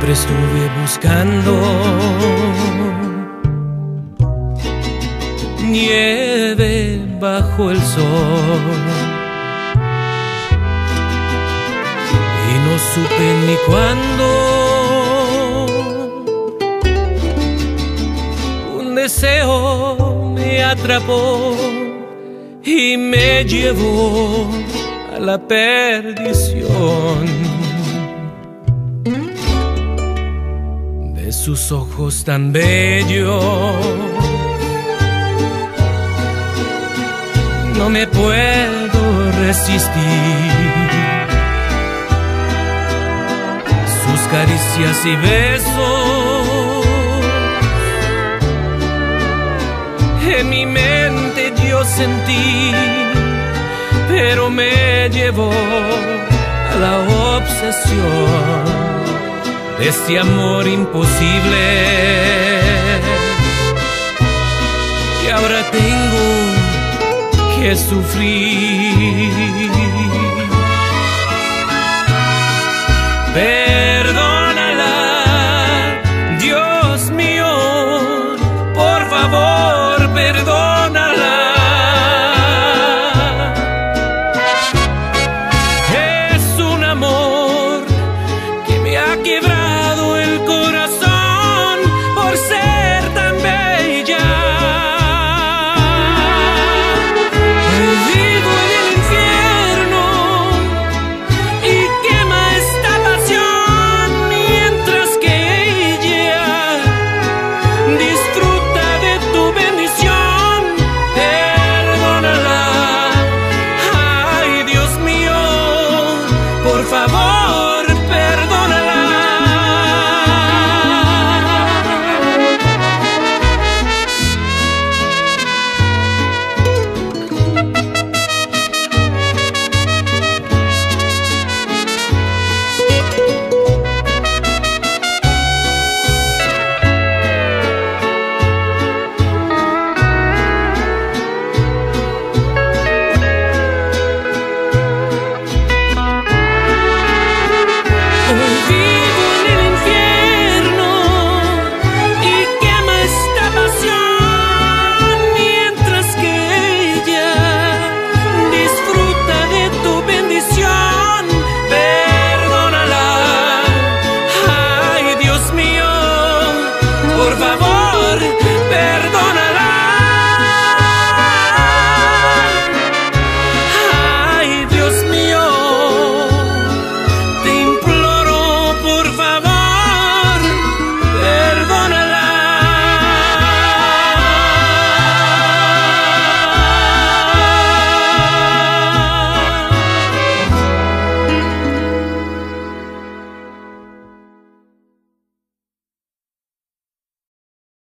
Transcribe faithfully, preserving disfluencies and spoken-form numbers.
Siempre estuve buscando nieve bajo el sol y no supe ni cuándo un deseo me atrapó y me llevó a la perdición. De sus ojos tan bellos no me puedo resistir, sus caricias y besos en mi mente yo sentí, pero me llevó a la obsesión de este amor imposible. Y ahora tengo que sufrir. Pero